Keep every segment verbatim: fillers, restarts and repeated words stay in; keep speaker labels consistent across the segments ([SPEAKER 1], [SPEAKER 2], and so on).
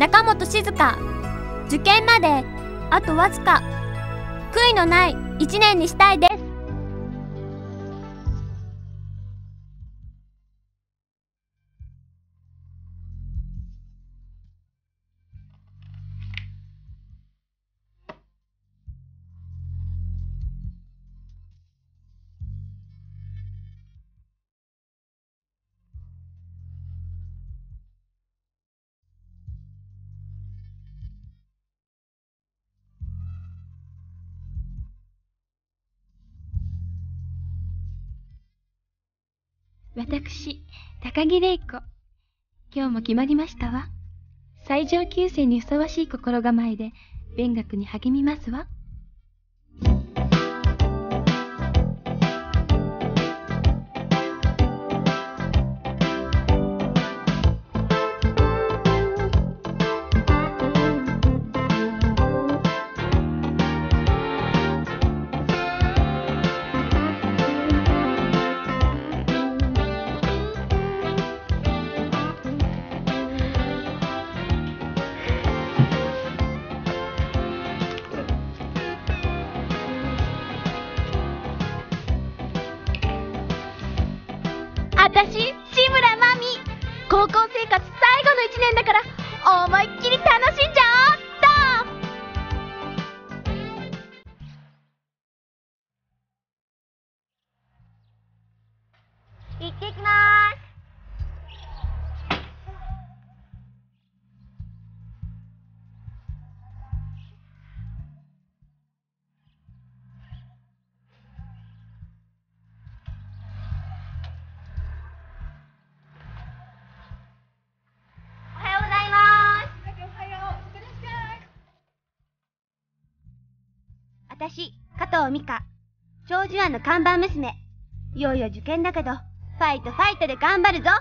[SPEAKER 1] 中本静香。受験まであとわずか。悔いのない一年にしたいです。
[SPEAKER 2] 私、高木玲子。今日も決まりましたわ。最上級生にふさわしい心構えで、勉学に励みますわ。
[SPEAKER 3] 私、志村まみ。高校生活最後の一年だから思いっきり楽しんじゃおうっと。行ってきまーす。私、加藤美香。長寿庵の看板娘。いよいよ受験だけど、ファイトファイトで頑張るぞ。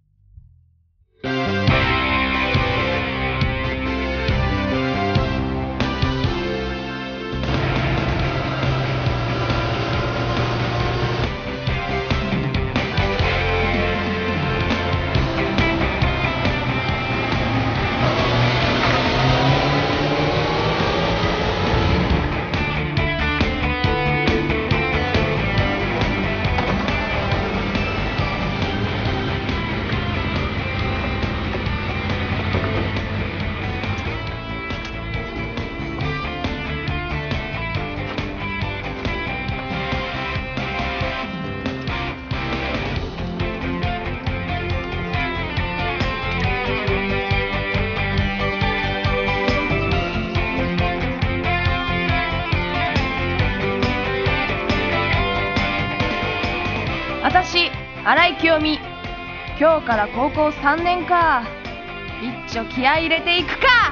[SPEAKER 4] 私、新井清美。今日から高校さんねんか。一丁気合い入れていくか。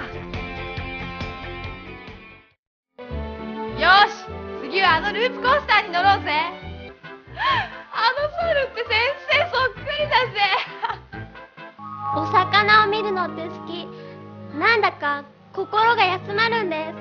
[SPEAKER 4] よし、次はあのループコースターに乗ろうぜ。あの猿って先生そっくりだぜ。
[SPEAKER 1] お魚を見るのって好き。なんだか心が休まるんです。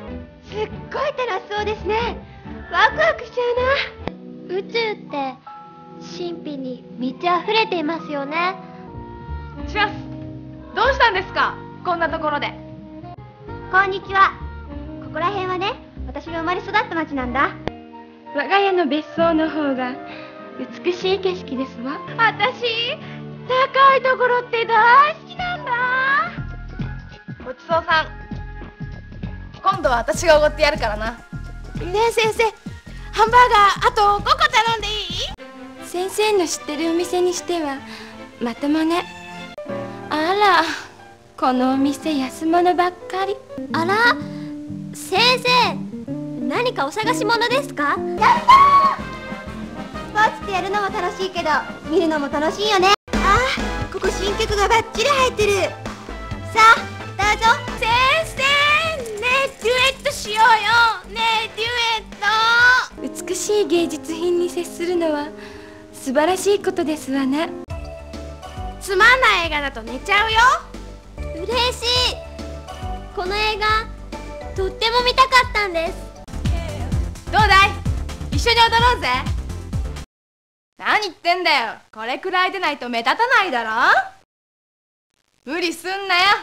[SPEAKER 3] すっごい楽しそうですね。ワクワクしちゃうな。
[SPEAKER 1] 宇宙って神秘に満ち溢れていますよね。
[SPEAKER 4] します。どうしたんですか、こんなところで。
[SPEAKER 3] こんにちは。ここら辺はね、私が生まれ育った町なんだ。
[SPEAKER 2] 我が家の別荘の方が美しい景色ですわ。
[SPEAKER 3] 私、高いところって大好きなんだ。
[SPEAKER 4] ごちそうさん。今度は私がおごってやるからな。
[SPEAKER 3] ねえ先生、ハンバーガーあとごこ頼んでいい？
[SPEAKER 2] 先生の知ってるお店にしてはまともね。あら、このお店安物ばっかり。
[SPEAKER 1] あら、先生、何かお探し物ですか？
[SPEAKER 3] やったー！スポーツってやるのも楽しいけど、見るのも楽しいよね。ああ、ここ新曲がバッチリ入ってる。さあ、どうぞ。先生、ねえデュエットしようよ。ねえデュエット。
[SPEAKER 2] 美しい芸術品に接するのは素晴らしいことですわね。
[SPEAKER 3] つまんない映画だと寝ちゃうよ。
[SPEAKER 1] 嬉しい。この映画とっても見たかったんです。
[SPEAKER 4] どうだい、一緒に踊ろうぜ。何言ってんだよ、これくらいでないと目立たないだろ。無理すんなよ、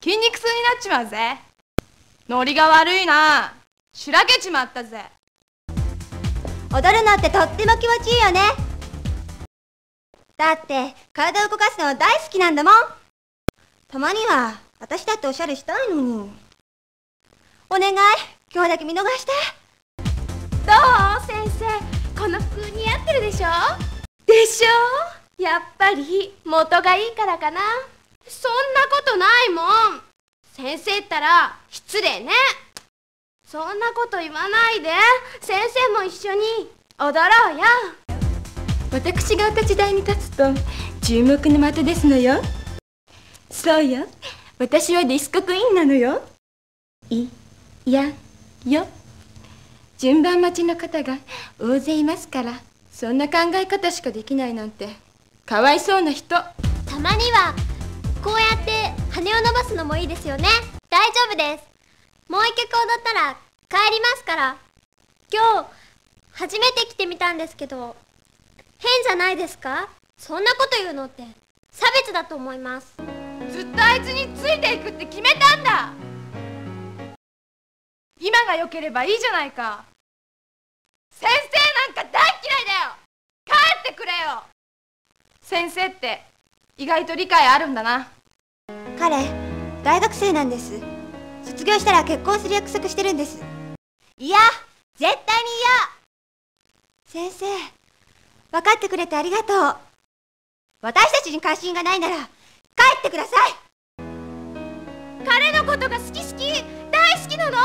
[SPEAKER 4] 筋肉痛になっちまうぜ。ノリが悪いな。しらけちまったぜ。
[SPEAKER 3] 踊るのってとっても気持ちいいよね。だって体を動かすの大好きなんだもん。たまには私だっておしゃれしたいのに。お願い、今日だけ見逃して。
[SPEAKER 2] どう先生、この服似合ってるでしょでしょ。やっぱり元がいいからかな。そんなことないもん。先生ったら失礼ね。そんなこと言わないで。先生も一緒に踊ろうよ。私がお立ち台に立つと注目の的ですのよ。そうよ、私はディスコクイーンなのよ。いやよ、順番待ちの方が大勢いますから、そんな考え方しかできないなんてかわいそうな人。
[SPEAKER 1] たまにはこうやって羽を伸ばすのもいいですよね。大丈夫です。もう一曲踊ったら帰りますから。今日初めて来てみたんですけど、変じゃないですか？そんなこと言うのって差別だと思います。
[SPEAKER 4] ずっとあいつについていくって決めたんだ。今が良ければいいじゃないか。先生なんか大嫌いだよ。帰ってくれよ。先生って意外と理解あるんだな。
[SPEAKER 3] 彼、大学生なんです。卒業したら結婚する約束してるんです。いや、絶対に嫌。先生、分かってくれてありがとう。私たちに関心がないなら帰ってください。
[SPEAKER 2] 彼のことが好き好き、大好きなの。そんなことないもん。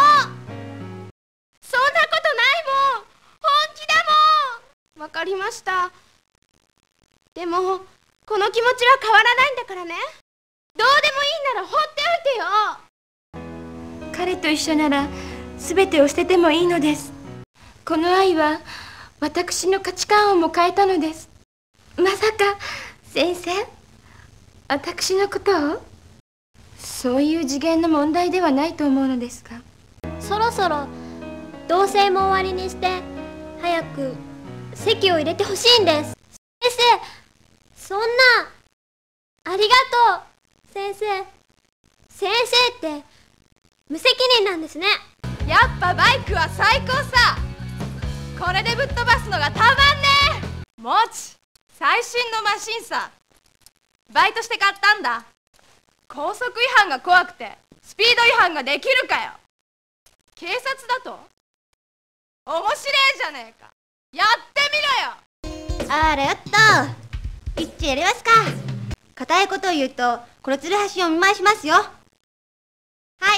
[SPEAKER 2] 本気だもん。わかりました。でもこの気持ちは変わらないんだからね。どうでもいいなら放っておいてよ。彼と一緒なら全てを捨ててもいいのです。この愛は私の価値観をも変えたのです。まさか先生、私のことを？そういう次元の問題ではないと思うのですが。
[SPEAKER 1] そろそろ同棲も終わりにして早く籍を入れてほしいんです。先生、そんな。ありがとう先生。先生って無責任なんですね。
[SPEAKER 4] やっぱバイクは最高さ。これでぶっ飛ばすのがたまんねえ。もち、最新のマシンさ。バイトして買ったんだ。高速違反が怖くてスピード違反ができるかよ。警察だと面白いじゃねえか。やってみろよ。
[SPEAKER 3] あらよっと、一致やりますか。固いことを言うとこのつるはしをお見舞いしますよ。はい、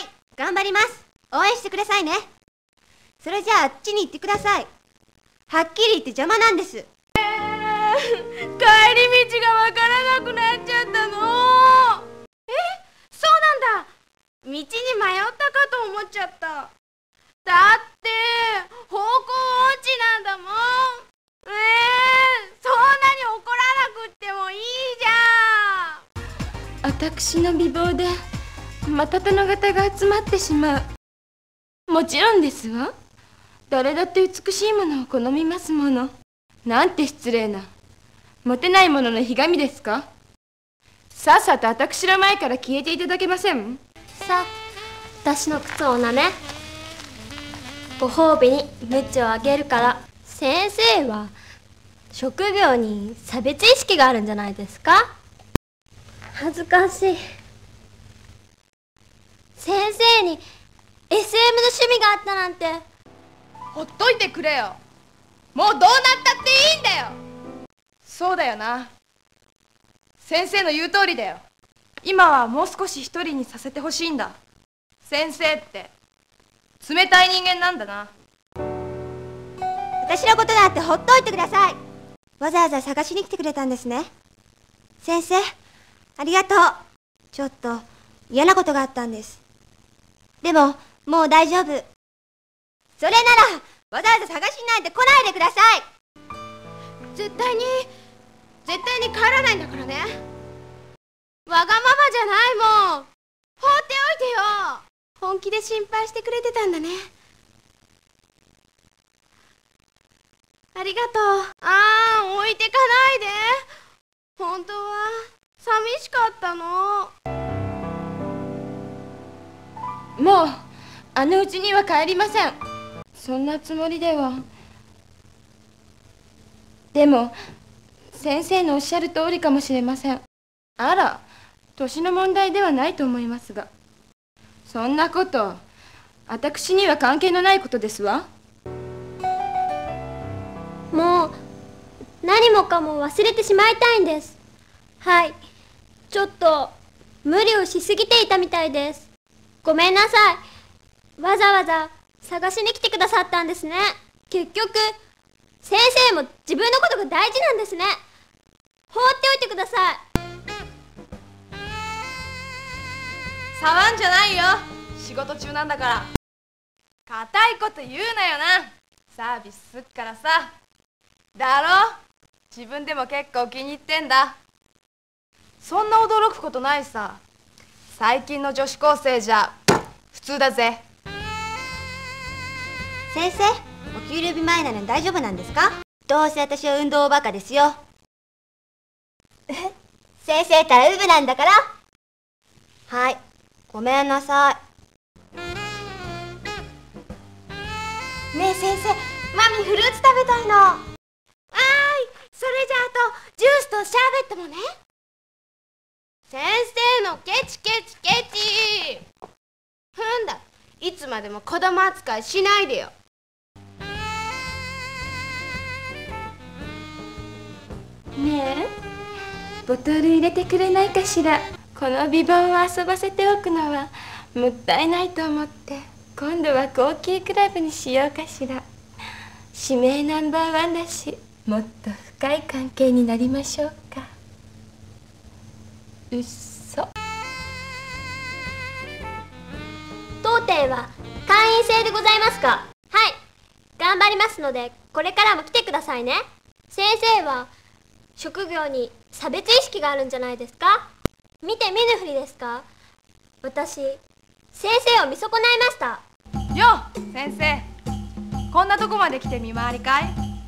[SPEAKER 3] 頑張ります。応援してくださいね。それじゃああっちに行ってください。はっきり言って邪魔なんです。
[SPEAKER 2] えー、帰り道がわからなくなっちゃったの。え、そうなんだ。道に迷ったかと思っちゃった。だって方向音痴なんだもん。えー、そんなに怒らなくってもいいじゃん。私の美貌で瞬の型が集まってしまう。もちろんですわ。誰だって美しいものを好みますもの。なんて失礼な。モテないもののひがみですか。さっさと私の前から消えていただけません？
[SPEAKER 1] さあ、私の靴をなめ。ご褒美にムチをあげるから。先生は職業に差別意識があるんじゃないですか？恥ずかしい。先生に エスエム の趣味があったなんて。
[SPEAKER 4] ほっといてくれよ。もうどうなったっていいんだよ。そうだよな。先生の言う通りだよ。今はもう少し一人にさせてほしいんだ。先生って冷たい人間なんだな。
[SPEAKER 3] 私のことだってほっといてください。わざわざ探しに来てくれたんですね。先生、ありがとう。ちょっと嫌なことがあったんです。でももう大丈夫。それならわざわざ探しになんて来ないでください。
[SPEAKER 2] 絶対に絶対に帰らないんだからね。わがままじゃないもん。放っておいてよ。本気で心配してくれてたんだね。ありがとう。ああ、置いてかないで。本当は寂しかったの。 もうあのうちには帰りません。そんなつもりでは。でも先生のおっしゃる通りかもしれません。あら、年の問題ではないと思いますが。そんなこと私には関係のないことですわ。
[SPEAKER 1] もう何もかも忘れてしまいたいんです。はい、ちょっと無理をしすぎていたみたいです。ごめんなさい。わざわざ探しに来てくださったんですね。結局先生も自分のことが大事なんですね。放っておいてください。
[SPEAKER 4] 触んじゃないよ、仕事中なんだから。固いこと言うなよな。サービスすっからさ。だろ、自分でも結構気に入ってんだ。そんな驚くことないさ。最近の女子高生じゃ普通だぜ。
[SPEAKER 3] 先生、お給料日前なのに大丈夫なんですか？どうせ私は運動バカですよ。先生たらウブなんだから。はい、ごめんなさい。ねえ先生、マミフルーツ食べたいの。
[SPEAKER 2] あーい、それじゃあとジュースとシャーベットもね。先生のケチケチケチ。ふんだ、いつまでも子供扱いしないでよ。ねえ、ボトル入れてくれないかしら。この美貌を遊ばせておくのはもったいないと思って、今度は高級クラブにしようかしら。指名ナンバーワンだし、もっと深い関係になりましょうか。うっそ。
[SPEAKER 1] 当店は会員制でございますか？はい、頑張りますのでこれからも来てくださいね。先生は職業に差別意識があるんじゃないですか？見て見ぬふりですか？私、先生を見損ないました。
[SPEAKER 4] よっ先生、こんなとこまで来て見回りかい？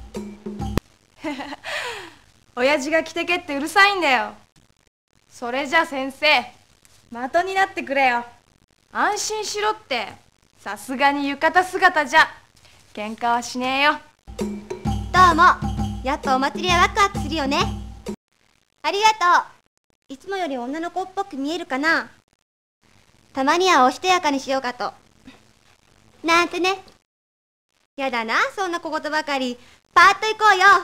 [SPEAKER 4] 親父が来てけってうるさいんだよ。それじゃ先生、的になってくれよ。安心しろって。さすがに浴衣姿じゃ喧嘩はしねえよ。
[SPEAKER 3] どうも、やっぱお祭りはワクワクするよね。ありがとう。いつもより女の子っぽく見えるかな。たまにはおしとやかにしようかと。なんてね。やだな、そんな小言ばかり。パーッと行こうよ。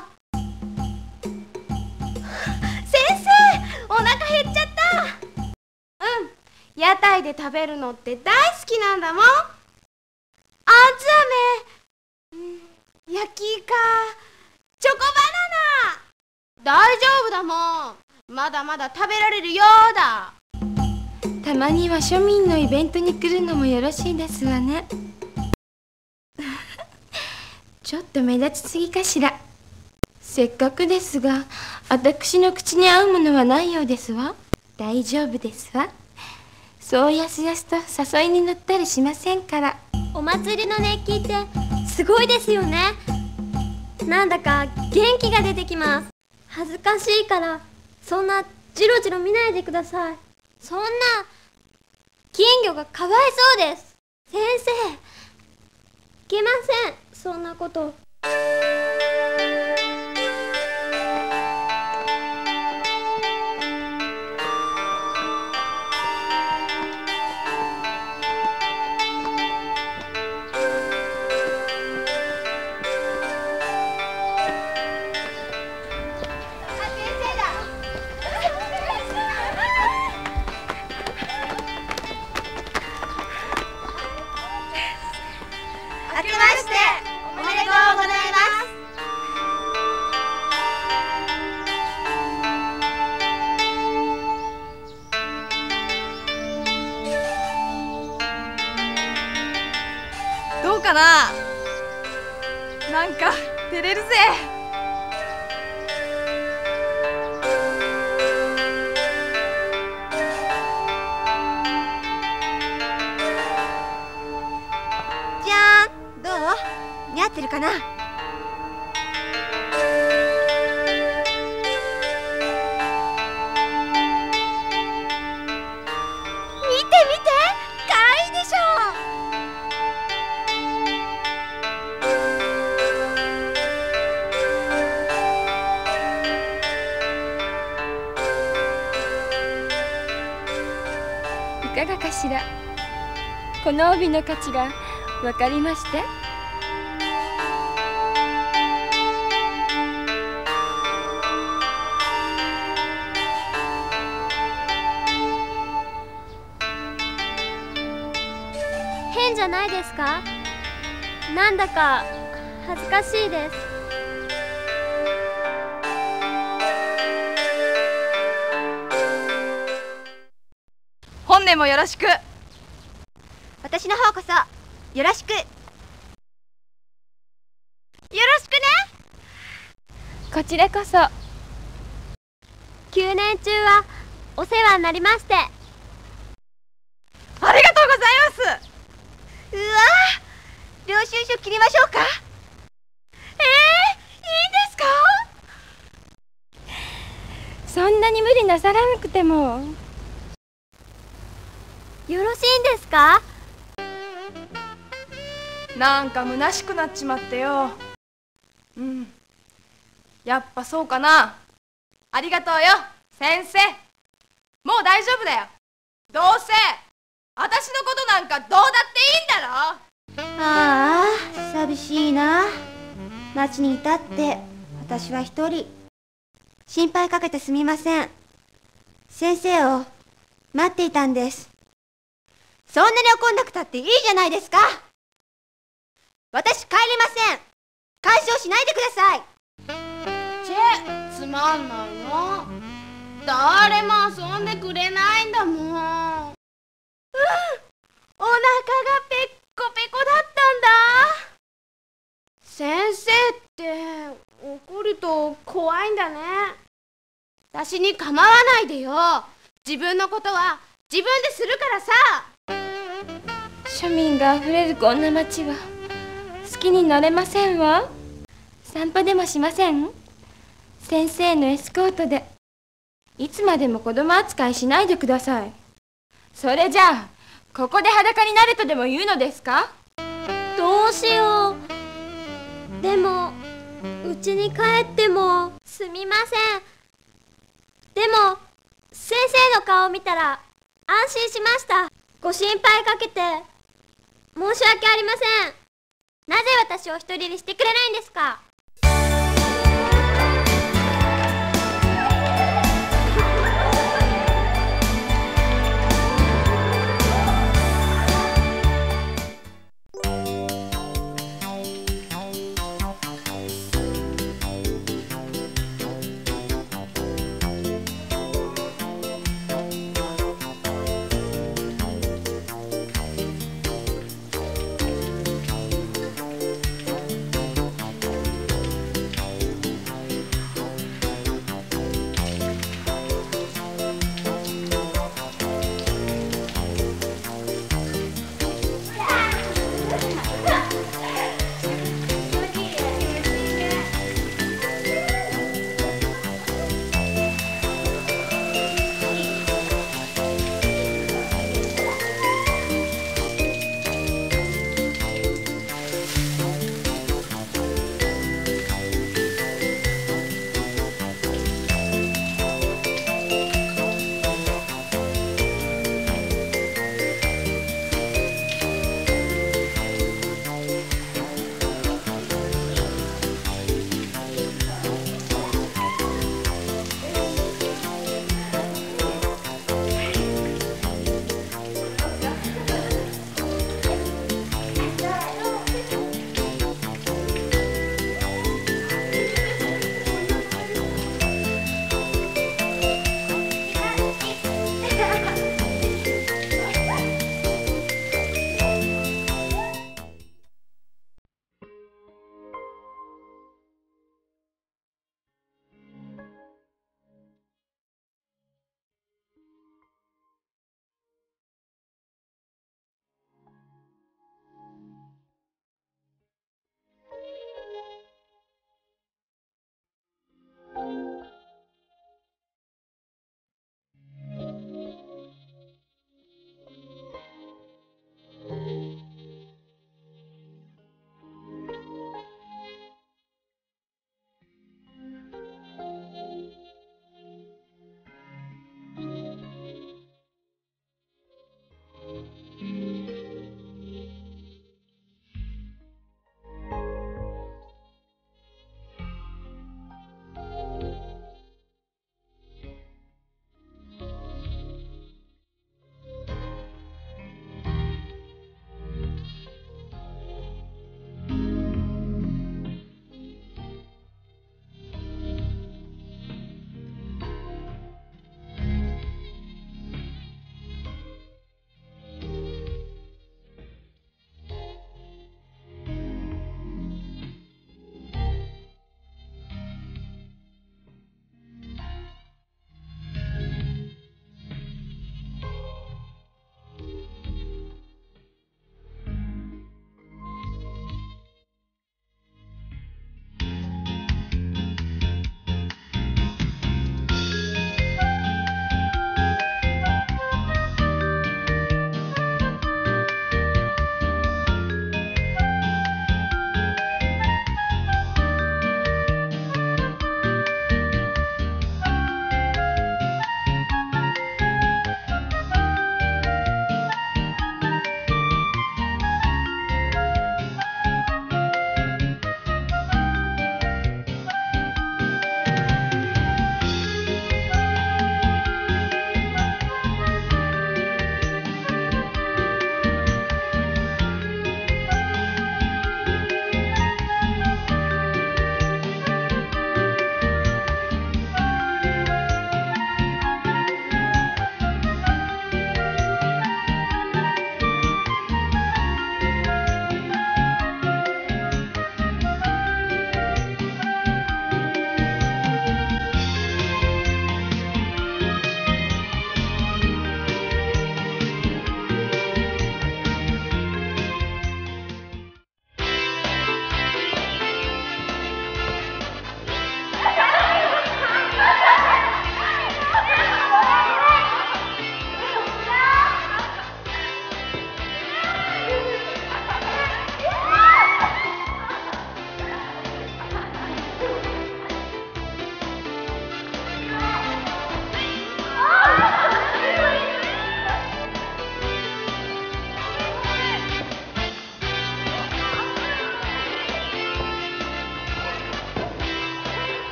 [SPEAKER 2] 先生、お腹減っちゃった。うん、屋台で食べるのって大好きなんだもん。あんず飴、うん、焼きイカ、チョコバナナ。大丈夫だもん。まだまだ食べられるようだ。たまには庶民のイベントに来るのもよろしいですわね。ちょっと目立ちすぎかしら。せっかくですが、私の口に合うものはないようですわ。大丈夫ですわ。そうやすやすと誘いに乗ったりしませんから。
[SPEAKER 1] お祭りの熱気ってすごいですよね。なんだか元気が出てきます。恥ずかしいからそんなジロジロ見ないでください。そんな金魚がかわいそうです。先生、いけません、そんなこと。
[SPEAKER 3] 明けましておめでとうございます。
[SPEAKER 4] どうかな、なんか照れるぜ。
[SPEAKER 3] じゃーん、どう？似合ってるかな？見て見て、かわいいでしょ。
[SPEAKER 2] かがかしら。この帯の価値がわかりまして。
[SPEAKER 1] 変じゃないですか？なんだか恥ずかしいです。
[SPEAKER 4] 本年もよろしく。
[SPEAKER 3] 私の方こそよろしく。よろしくね。
[SPEAKER 2] こちらこそ。
[SPEAKER 1] きゅうねん中はお世話になりまして。
[SPEAKER 4] ありがとうございます。
[SPEAKER 3] うわー、領収書切りましょうか。
[SPEAKER 4] えー、いいんですか？
[SPEAKER 2] そんなに無理なさらなくても。
[SPEAKER 1] よろしいんですか？
[SPEAKER 4] なんか虚しくなっちまってよ。うん、やっぱそうかな。ありがとうよ先生。もう大丈夫だよ。どうせ私のことなんかどうだっていいんだろ。
[SPEAKER 3] ああ、寂しいな。町にいたって私は一人。心配かけてすみません。先生を待っていたんです。そんなに怒んなくたっていいじゃないですか。私帰りません。干渉しないでください。
[SPEAKER 2] チェ、つまんないの。誰も遊んでくれないんだもん。うん、お腹がペッコペコだったんだ。先生って怒ると怖いんだね。私に構わないでよ。自分のことは自分でするからさ。庶民があふれるこんな町は好きになれませんわ。散歩でもしません？先生のエスコートで。いつまでも子供扱いしないでください。それじゃあここで裸になれとでも言うのですか？
[SPEAKER 1] どうしよう。でも家に帰ってもすみません。でも先生の顔を見たら安心しました。ご心配かけて申し訳ありません。なぜ私を一人にしてくれないんですか？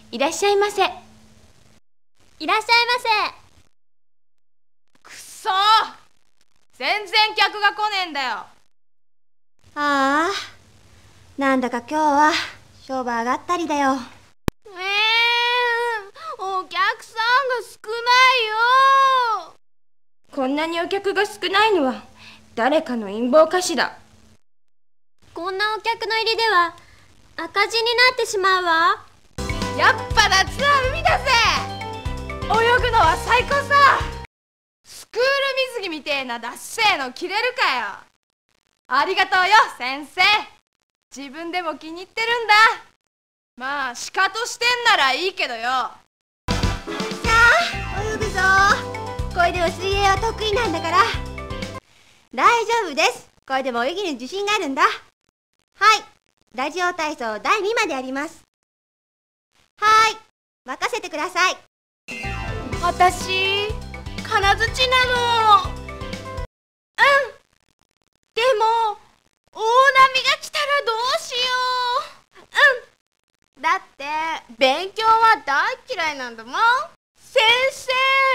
[SPEAKER 2] いらっしゃいませ。
[SPEAKER 1] いらっしゃいま
[SPEAKER 4] くっそー、全然客が来ねえんだよ。
[SPEAKER 3] ああ、なんだか今日は商売上がったりだよ。
[SPEAKER 2] えー、お客さんが少ないよ。こんなにお客が少ないのは誰かの陰謀かしら。
[SPEAKER 1] せ。こんなお客の入りでは赤字になってしまうわ。
[SPEAKER 4] やっぱ夏は海だぜ。泳ぐのは最高さ。スクール水着みてえなダッセーの着れるかよ。ありがとうよ先生。自分でも気に入ってるんだ。まあシカトしてんならいいけどよ。
[SPEAKER 3] さあ泳ぐぞ。これでも水泳は得意なんだから。大丈夫です。これでも泳ぎに自信があるんだ。はい、ラジオ体操だいにまでやります。はい、任せてください。
[SPEAKER 2] 私金槌なの。うん。でも大波が来たらどうしよう。うん。だって勉強は大嫌いなんだもん。先生、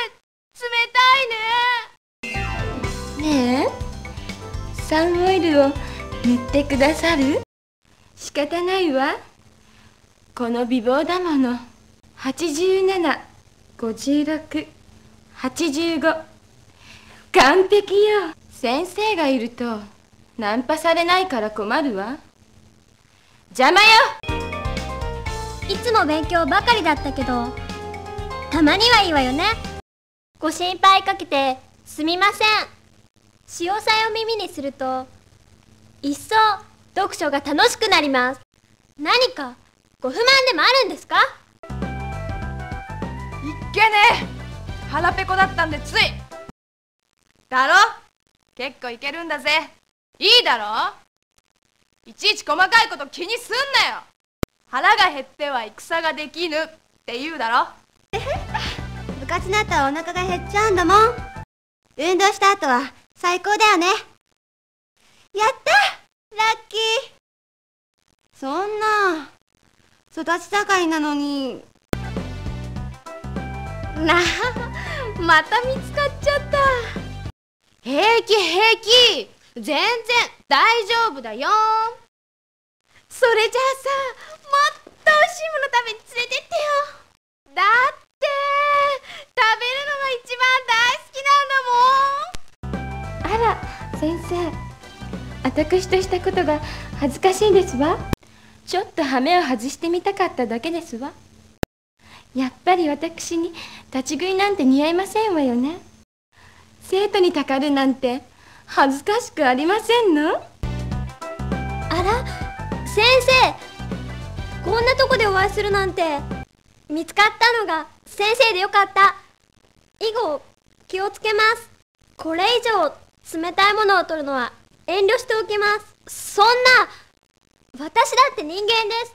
[SPEAKER 2] 冷たいね。ねえ、サンオイルを塗ってくださる？仕方ないわ。この美貌だもの。はちじゅうなな、ごじゅうろく、はちじゅうご。完璧よ。先生がいるとナンパされないから困るわ。邪魔よ。
[SPEAKER 1] いつも勉強ばかりだったけど、たまにはいいわよね。ご心配かけてすみません。潮騒を耳にすると一層読書が楽しくなります。何かご不満でもあるんですか？
[SPEAKER 4] いっけねえ、腹ペコだったんでつい。だろ、結構いけるんだぜ。いいだろ。いちいち細かいこと気にすんなよ。腹が減っては戦ができぬって言うだろ。
[SPEAKER 3] 部活の後はお腹が減っちゃうんだもん。運動した後は最高だよね。やった、ラッキー。そんな育ち盛りなのに。
[SPEAKER 2] なあ、また見つかっちゃった。平気平気、全然大丈夫だよ。それじゃあさ、もっと美味しいもの食べに連れてってよ。だって食べるのが一番大好きなんだもん。あら先生、私としたことが恥ずかしいですわ。ちょっと羽目を外してみたかっただけですわ。やっぱり私に立ち食いなんて似合いませんわよね。生徒にたかるなんて恥ずかしくありませんの？
[SPEAKER 1] あら、先生、こんなとこでお会いするなんて。見つかったのが先生でよかった。以後気をつけます。これ以上冷たいものを取るのは遠慮しておきます。そんな、私だって人間です。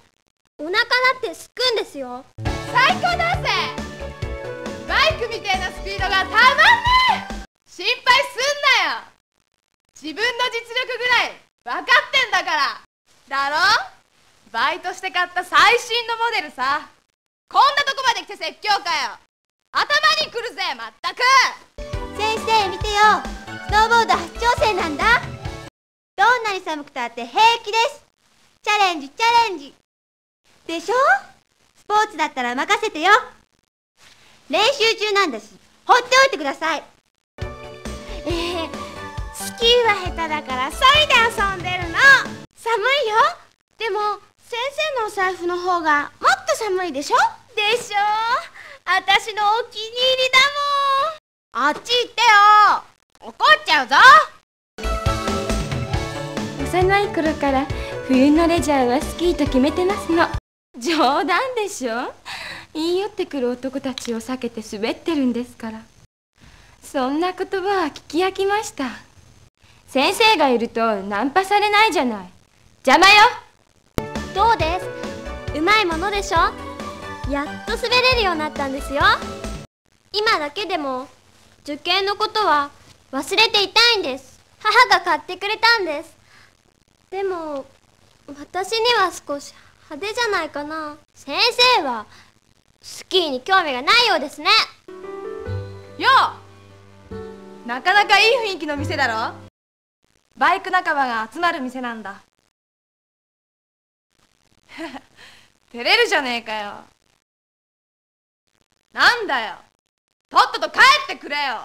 [SPEAKER 1] お腹だってすくんですよ。
[SPEAKER 4] 最高だぜ。バイクみたいなスピードがたまんねえ。心配すんなよ。自分の実力ぐらい分かってんだから。だろ、バイトして買った最新のモデルさ。こんなとこまで来て説教かよ。頭にくるぜまったく。
[SPEAKER 3] 先生見てよ、スノーボード初挑戦なんだ。どんなに寒くたって平気です。チャレンジチャレンジでしょ。スポーツだったら任せてよ。練習中なんだし放っておいてください。
[SPEAKER 2] えー、スキーは下手だからそいで遊んでるの。寒いよ。でも先生のお財布の方がもっと寒いでしょ。でしょ。私のお気に入りだもん。あっち行ってよ、怒っちゃうぞ。幼い頃から冬のレジャーはスキーと決めてますの。冗談でしょ。言い寄ってくる男たちを避けて滑ってるんですから。そんな言葉は聞き飽きました。先生がいるとナンパされないじゃない。邪魔よ。
[SPEAKER 1] どうです？うまいものでしょ。やっと滑れるようになったんですよ。今だけでも受験のことは忘れていたいんです。母が買ってくれたんです。でも私には少し派手じゃないかな。先生はスキーに興味がないようですね。
[SPEAKER 4] よう、なかなかいい雰囲気の店だろ。バイク仲間が集まる店なんだ。照れるじゃねえかよ。なんだよ、とっとと帰ってくれよ。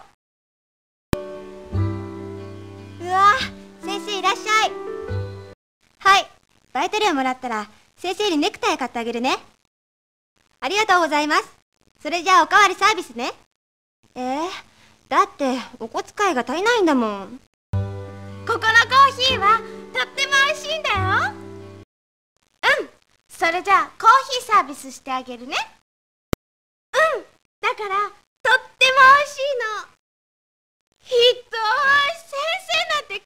[SPEAKER 3] うわ、先生いらっしゃい。はい、バイト料もらったら先生にネクタイ買ってあげるね。ありがとうございます。それじゃあおかわりサービスね。えー、だってお小遣いが足りないんだもん。
[SPEAKER 2] ここのコーヒーはとっても美味しいんだよ。うん、それじゃあコーヒーサービスしてあげるね。うん、だからとっても美味しいの。ひどい、先生なんて帰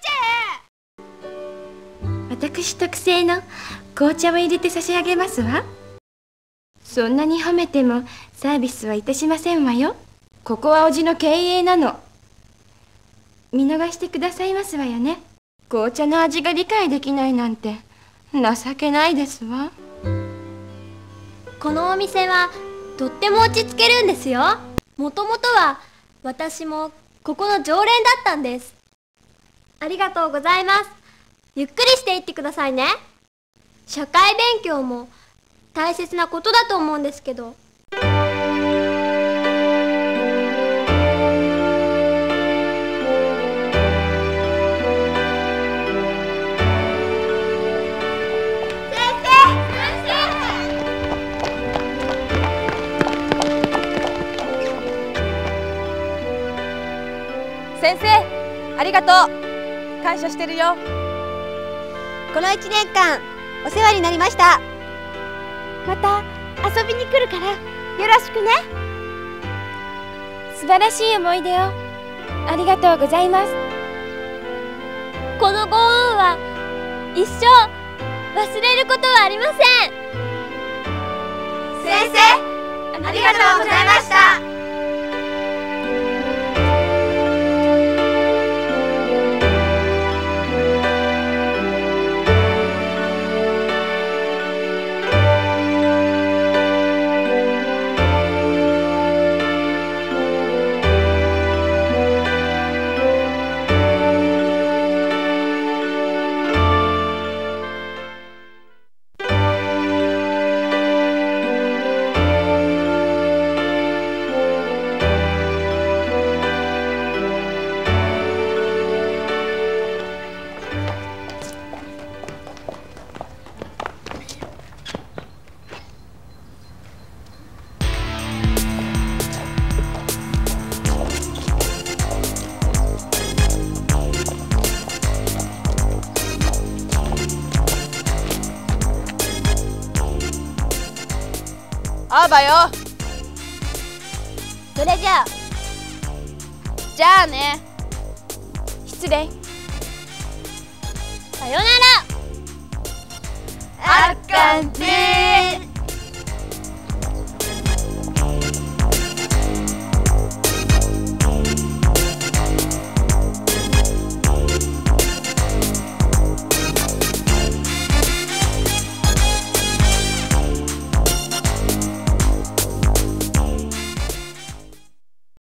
[SPEAKER 2] っちゃえ。私特製の紅茶を入れて差し上げますわ。そんなに褒めてもサービスはいたしませんわよ。ここはおじの経営なの。見逃してくださいますわよね。紅茶の味が理解できないなんて情けないですわ。
[SPEAKER 1] このお店はとっても落ち着けるんですよ。もともとは私もここの常連だったんです。ありがとうございます。ゆっくりしていってくださいね。社会勉強も大切なことだと思うんですけど。
[SPEAKER 4] 先生、ありがとう。感謝してるよ。
[SPEAKER 3] このいちねんかんお世話になりました。
[SPEAKER 2] また遊びに来るからよろしくね。素晴らしい思い出をありがとうございます。
[SPEAKER 1] このご恩は一生忘れることはありません。
[SPEAKER 3] 先生、ありがとうございました。
[SPEAKER 4] 会うばよ。
[SPEAKER 3] それじゃあ。
[SPEAKER 4] じゃあね。
[SPEAKER 2] 失礼。
[SPEAKER 1] さよなら。
[SPEAKER 3] あっかんねー。